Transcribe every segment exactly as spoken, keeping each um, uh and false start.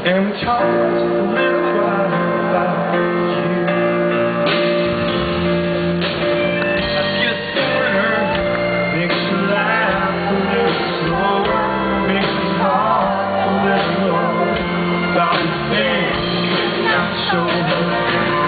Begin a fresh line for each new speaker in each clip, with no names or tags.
and we talked a little while about you. I kissed the winter, makes you laugh a little slower, makes you talk a little more about the things not so much.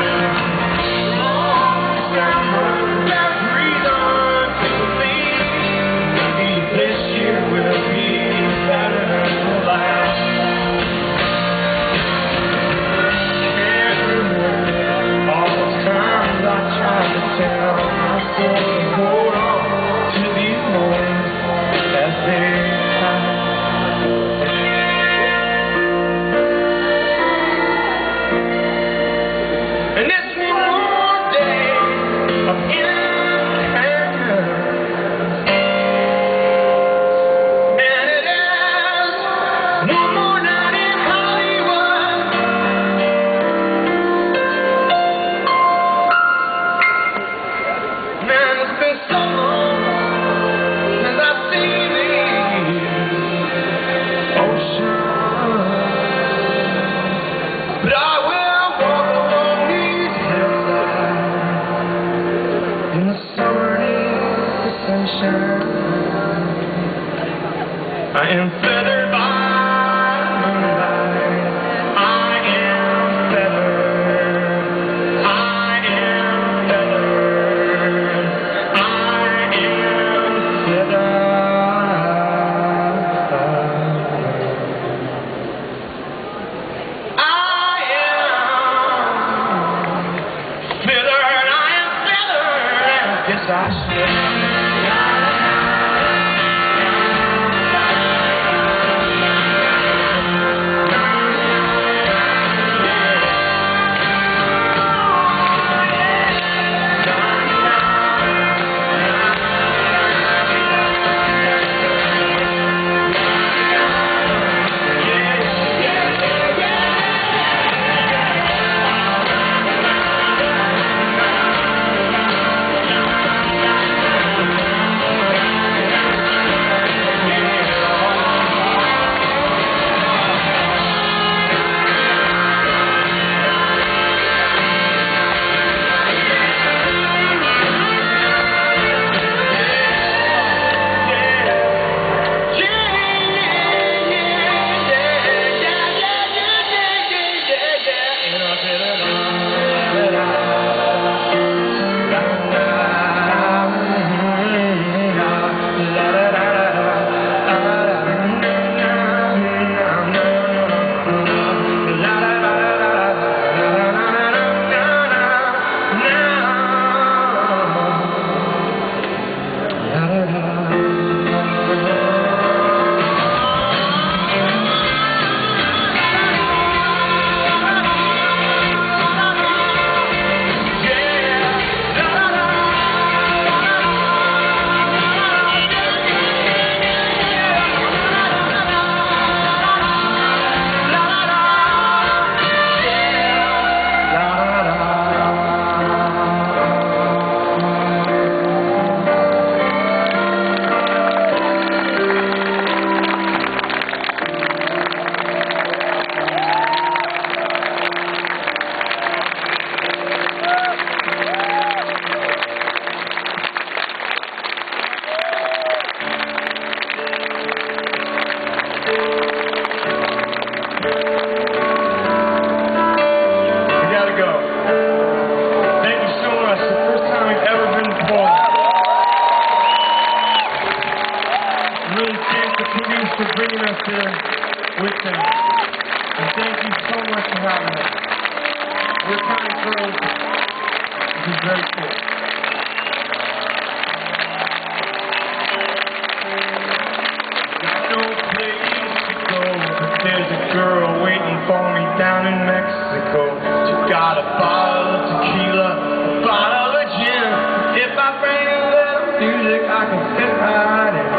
I am feathered by moonlight. I am feathered. I am feathered. I am feathered. I am feathered. I am feathered. Yes, I should. For bringing us here with them. And thank you so much for having us. We're kind of girls. This is very cool. Got no place to go, but there's a girl waiting for me down in Mexico. She got a bottle of tequila, a bottle of gin. If I bring a little music, I can fit right in.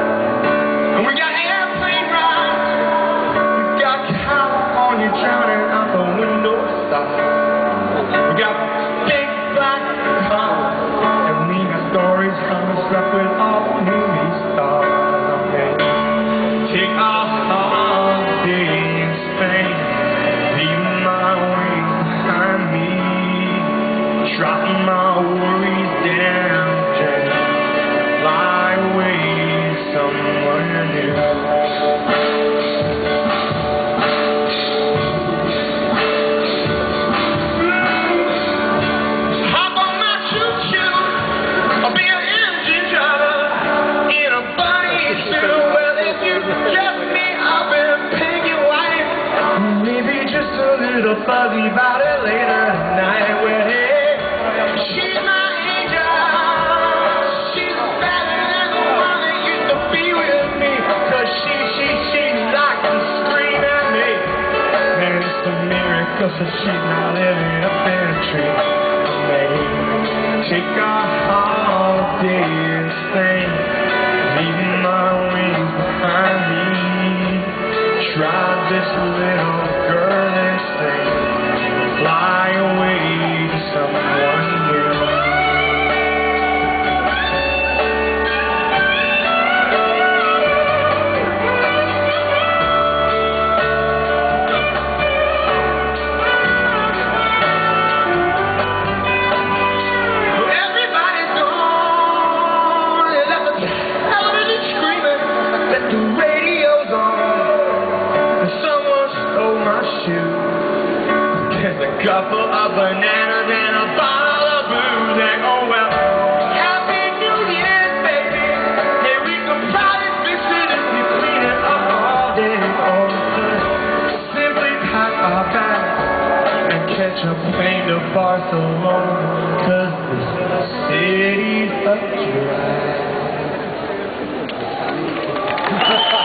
Drowning out the window side. We got big black cars, and we got stories from us left with all movie stars. Okay. Take our holiday in Spain. little fuzzy about it later tonight. Well, hey, she's my angel. She's better than the one that used to be with me. Cause she, she, she likes to scream at me. Man, it's a miracle that she's not living up in a tree. Maybe take our holiday and sing, leaving my wings behind me. Drive this little girl insane, fly away to someone new. Everybody's gone, they left the television screaming that the radio's on. Someone stole my shoe. There's a couple of bananas and a bottle of booze. And oh well, Happy New Year, baby. Hey, we can probably fix it if we clean it up all day. Or simply pack our bags and catch a plane to Barcelona. Cause this city's a drag.